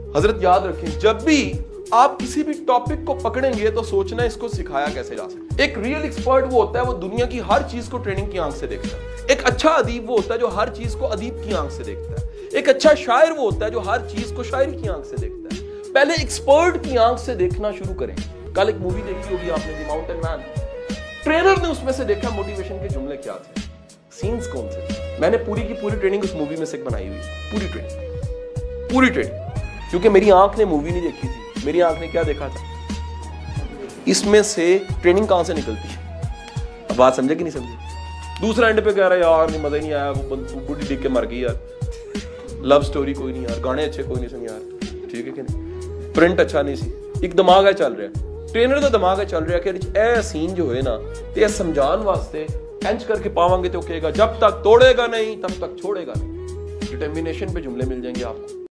हजरत याद रखें, जब भी आप किसी भी टॉपिक को पकड़ेंगे तो सोचना इसको सिखाया कैसे जा सकता है। एक रियल एक्सपर्ट वो होता है, वो दुनिया की हर चीज को ट्रेनिंग की आंख से देखता है। एक अच्छा अदीब वो होता है जो हर चीज को अदीब की आंख से देखता है। एक अच्छा शायर वो होता है जो हर चीज को शायरी की आंख से देखता है। पहले एक्सपर्ट की आंख से देखना शुरू करें। कल एक मूवी देखी होगी आपने, द माउंटेन मैन। ट्रेनर ने उसमें से देखा मोटिवेशन के जुमले क्या थे, सीन्स कौन से थे। मैंने पूरी की पूरी ट्रेनिंग उस मूवी में से बनाई हुई, पूरी ट्रेनिंग, क्योंकि मेरी आंख ने मूवी नहीं देखी थी, मेरी आंख ने क्या देखा था। इसमें से ट्रेनिंग कहां से निकलती है, अब बात समझे कि नहीं समझे। दूसरा एंड पे कह रहा है यार नहीं, मजा ही नहीं आया, वो बुढ़ी डिग के मर गई यार, लव स्टोरी कोई नहीं यार, गाने अच्छे कोई नहीं सुन यार, ठीक है कि नहीं, प्रिंट अच्छा नहीं सी, एक दिमाग है चल रहा है, ट्रेनर का दिमाग है चल रहा है कि ए सीन जो है ना ते समझाने वास्ते एंच करके पावांगे तो कहेगा, जब तक तोड़ेगा नहीं तब तक छोड़ेगा नहीं। डिटर्मिनेशन पे जुमले मिल जाएंगे आपको।